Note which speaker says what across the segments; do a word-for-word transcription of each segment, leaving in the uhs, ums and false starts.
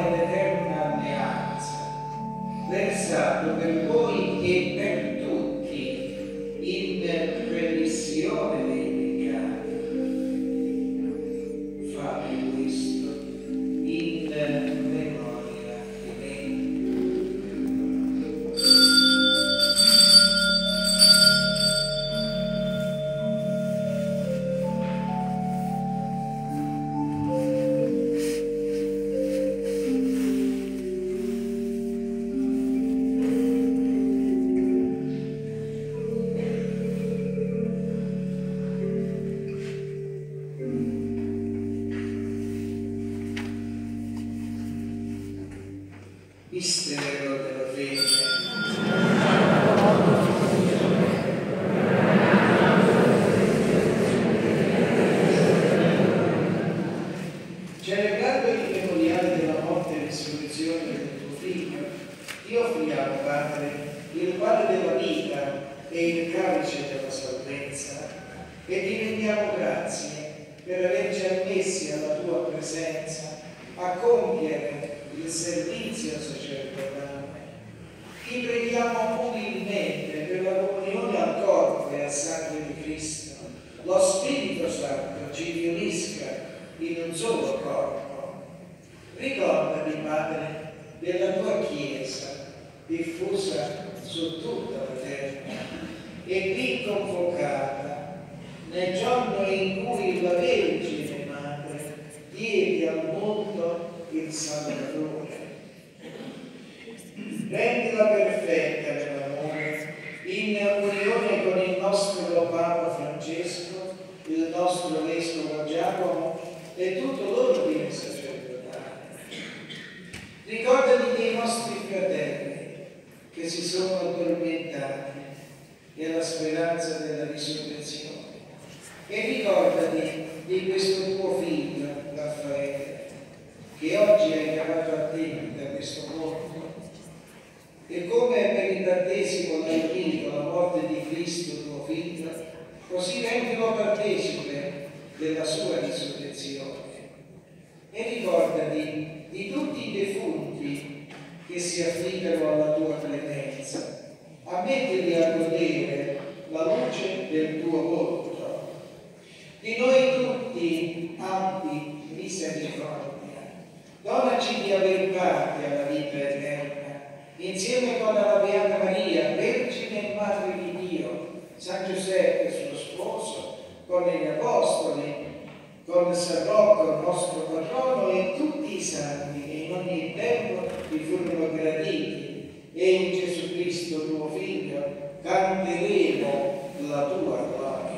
Speaker 1: l'eterna alleanza, versato per voi e per tutti in remissione dei peccati. Fate questo in memoria di me. Mistero della fede. Celebrando il memoriale della morte e risurrezione del tuo Figlio, ti offriamo, Padre, il pane della vita e il calice della salvezza, e ti rendiamo grazie per averci ammessi alla tua presenza a compiere il servizio sacerdotale. Ti preghiamo umilmente per la comunione al corpo e al sangue di Cristo. Lo Spirito Santo ci unisca in un solo corpo. Ricordati, Padre, della tua Chiesa, diffusa su tutta la terra e qui convocata nel giorno in cui la Vergine Madre diede al mondo il Salvatore. Rendila perfetta nell'amore, in unione con il nostro Papa Francesco, il nostro Vescovo Giacomo e tutto l'ordine sacerdotale. Ricordati dei nostri fratelli che si sono addormentati nella speranza della risurrezione, e ricordati di questo tuo figlio Raffaele, che oggi hai chiamato a te da questo mondo, e come per il battesimo l'hai unito alla morte di Cristo tuo figlio, così rendilo partecipe della sua risurrezione. E ricordati di tutti i defunti che si affidano alla tua clemenza, ammettili a godere la luce del tuo volto. Di noi tutti abbi misericordia. Donaci di aver parte alla vita eterna, insieme con la Beata Maria, Vergine e Madre di Dio, San Giuseppe, suo sposo, con gli Apostoli, con San Rocco, il nostro patrono, e tutti i santi che in ogni tempo ti furono graditi, e in Gesù Cristo, tuo Figlio, canteremo la tua gloria.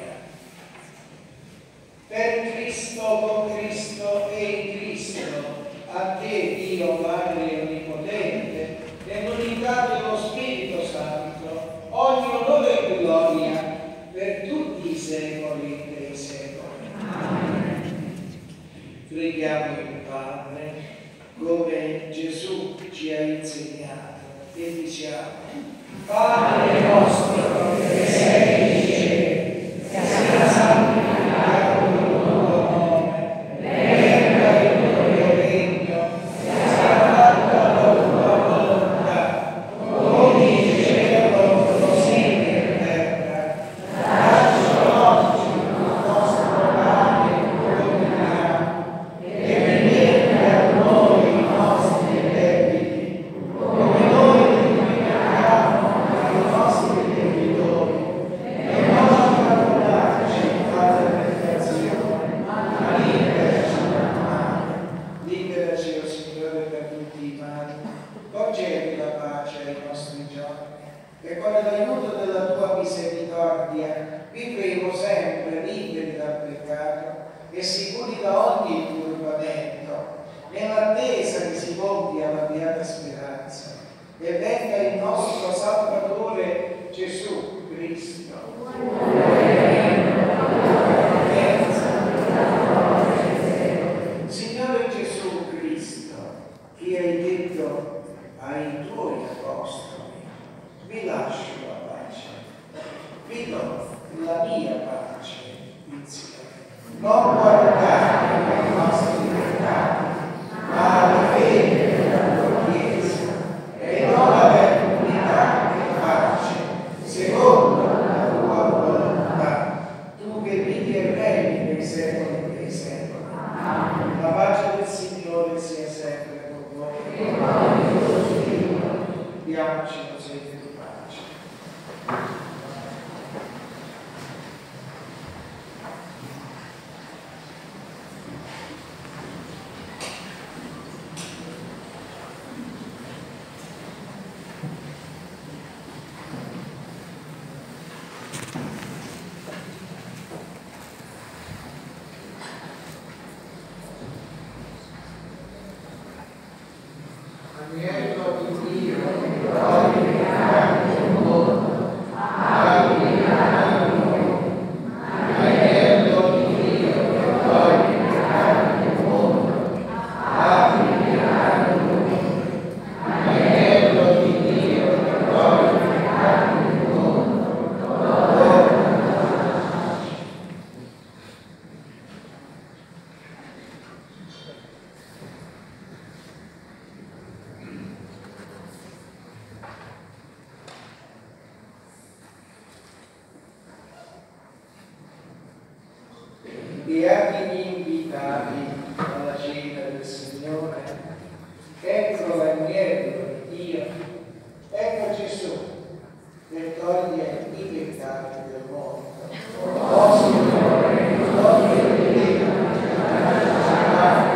Speaker 1: Per Cristo, con Cristo e in Cristo, a te, Dio Padre Onnipotente, nell'unità dello Spirito Santo, ogni onore e gloria per tutti i secoli dei secoli. Amen. Preghiamo il Padre come Gesù ci ha insegnato e diciamo: Padre nostro che sei in cielo, sia santificato il tuo nome, venga il tuo regno, sia fatta la tua volontà, come in cielo così in terra. Dacci oggi il nostro pane quotidiano, e rimetti a noi i nostri debiti, come noi rimettiamo ai nostri debitori, diamoci così di pace. Beati gli invitati alla cena del Signore, ecco l'agnello di Dio, ecco Gesù che toglie i peccati del mondo. Oh Signore, togli di te la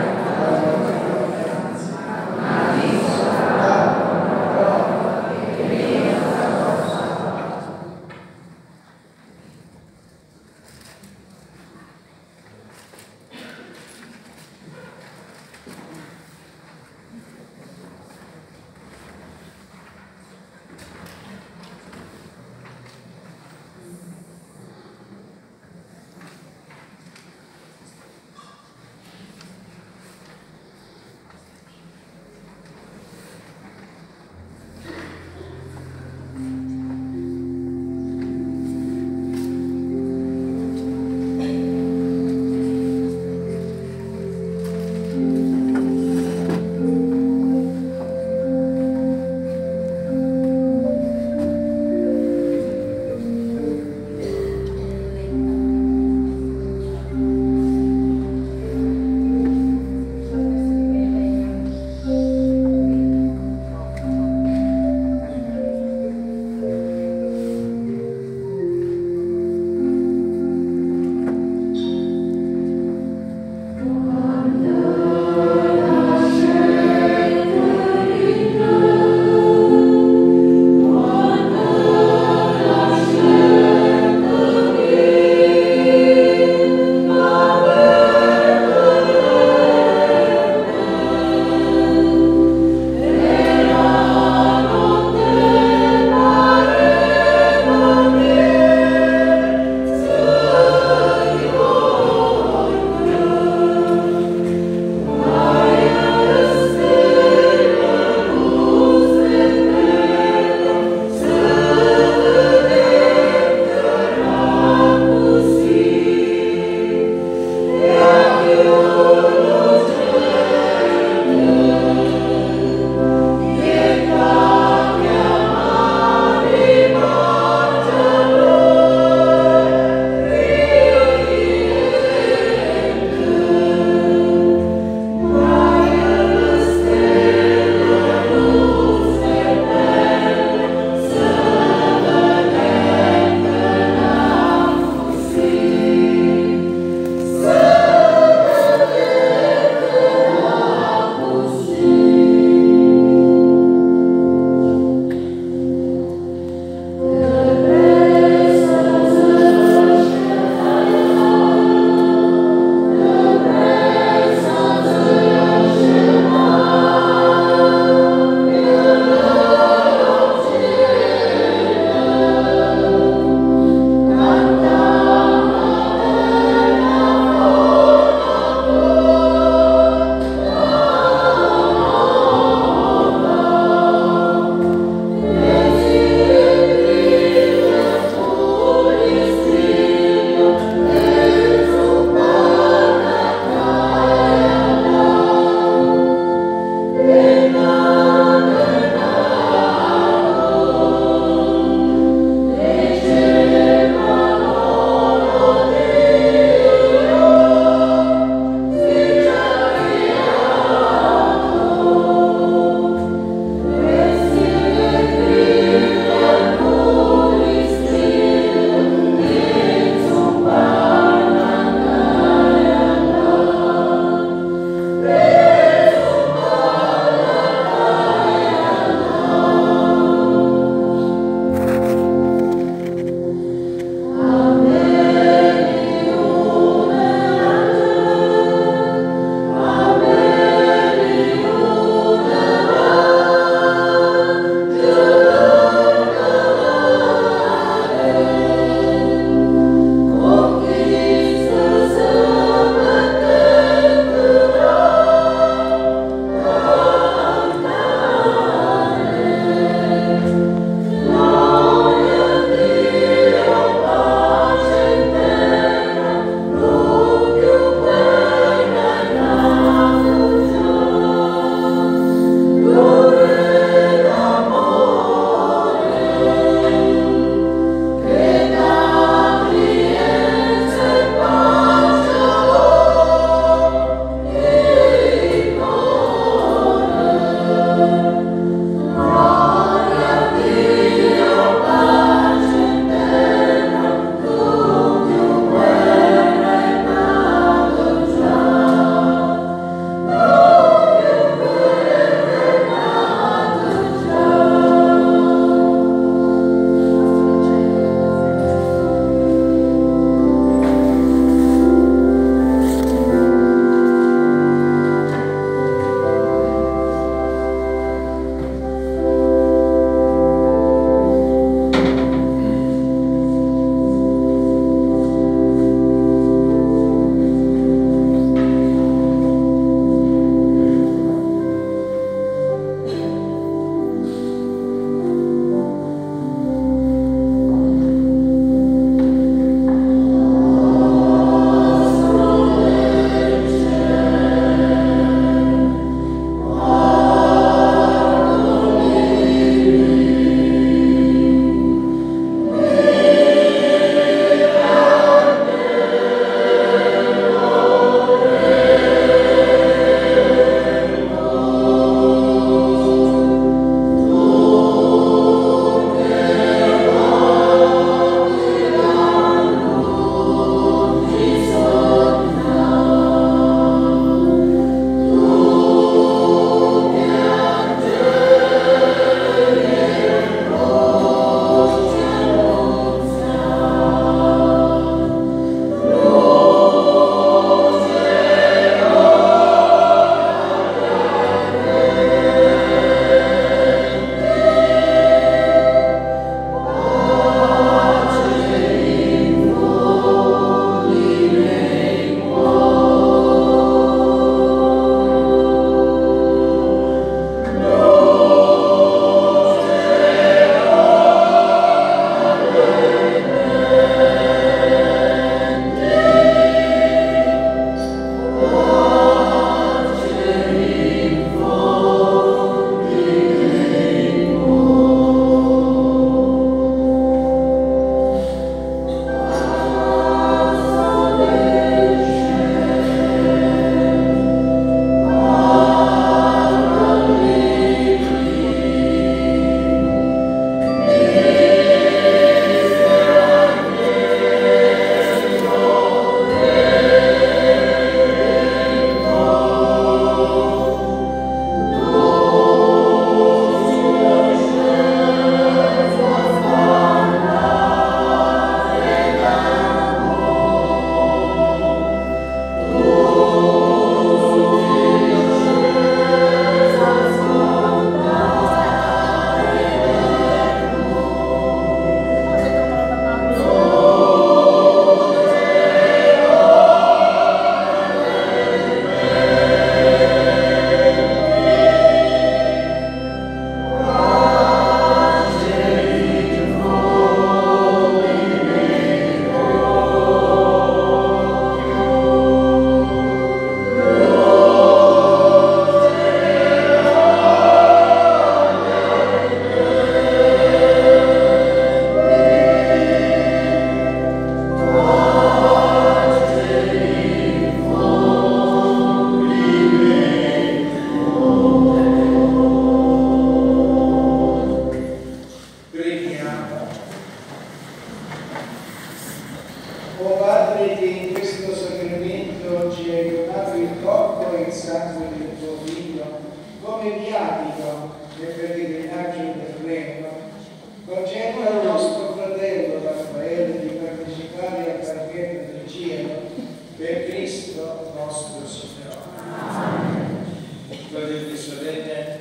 Speaker 1: mediatico del pellegrinaggio terreno concede al nostro fratello Raffaele di partecipare al banquete del cielo per Cristo nostro Signore. Fratelli e sorelle,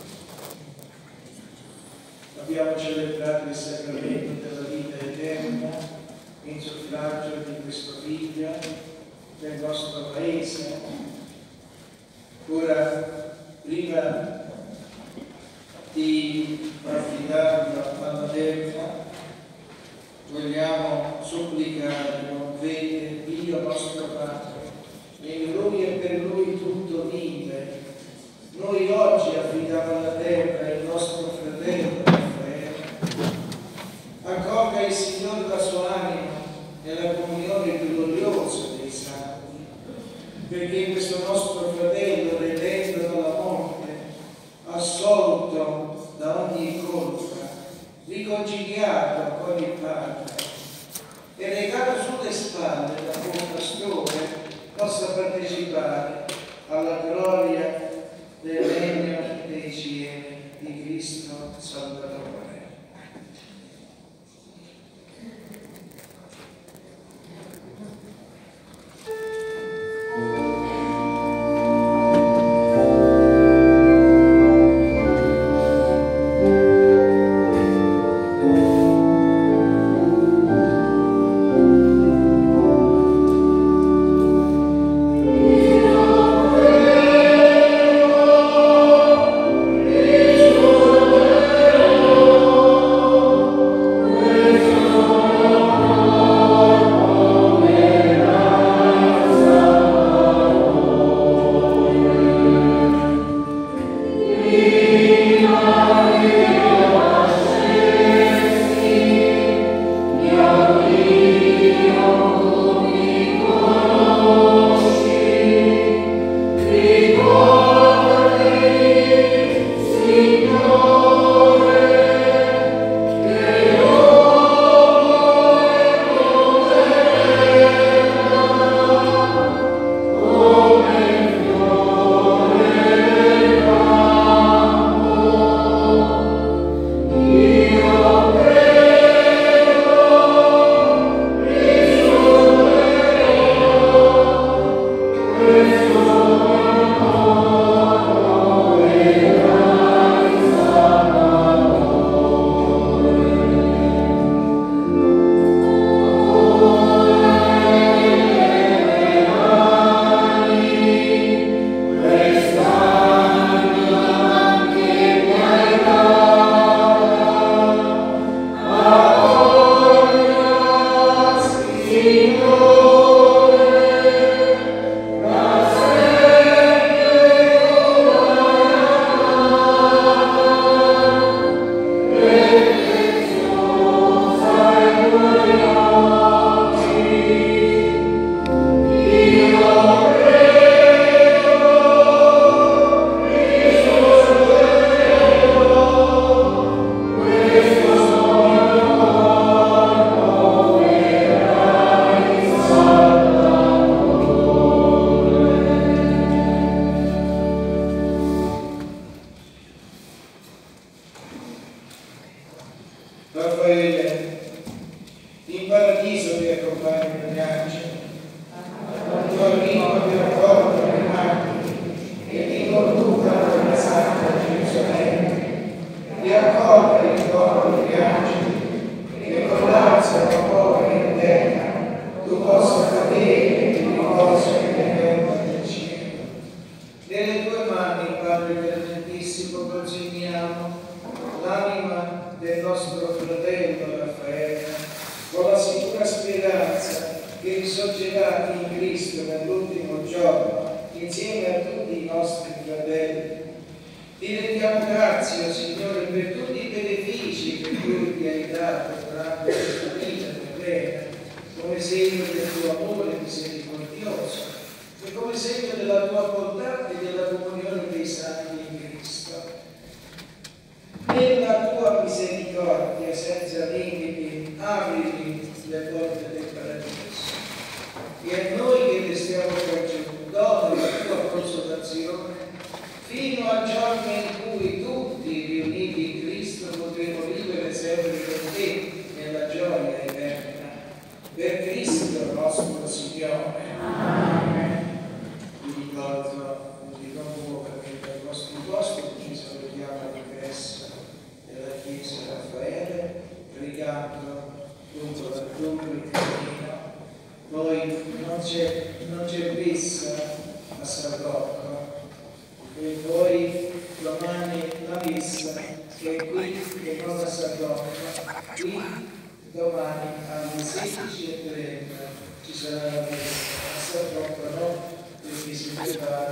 Speaker 1: abbiamo celebrato il sacramento della vita eterna in suffragio di questo figlio del nostro Paese. Ora, prima di affidarlo alla terra, vogliamo supplicare con fede Dio nostro Padre, in Lui e per Lui tutto vive. Noi oggi affidiamo alla terra il nostro fratello Raffaele. Accolga il Signore la sua anima nella comunione gloriosa dei santi, perché questo nostro fratello, redento dalla morte, assolto da ogni colpa, riconciliato con il Padre e recato sulle spalle da buon pastore, possa partecipare alla gloria del regno dei cieli di Cristo Salvatore. Raffaele, in paradiso ti accompagna gli angeli, al tuo arrivo ti raccolgono i martiri e ti conducano alla Santa Gerusalemme, ti accolga il coro degli angeli e con l'ansia tua povera in terra tu possa cadere di riposo nel regno del cielo. Nelle tue mani, Padre Clementissimo, consegniamo l'anima del nostro fratello Raffaele, con la sicura speranza che risorgerà in Cristo nell'ultimo giorno, insieme a tutti i nostri fratelli. Ti rendiamo grazie, oh Signore, per tutti i benefici che tu ti hai dato durante questa vita terrena, come segno del tuo amore misericordioso e come segno della tua bontà e della comunione dei santi in Cristo. Nella tua misericordia senza limiti apriti le porte del paradiso e a noi che ti stiamo concedendo dona la tua consolazione fino al giorno nostra donna. Qui domani alle sedici e trenta ci sarà la messa, ma sta troppo no? Perché si prepara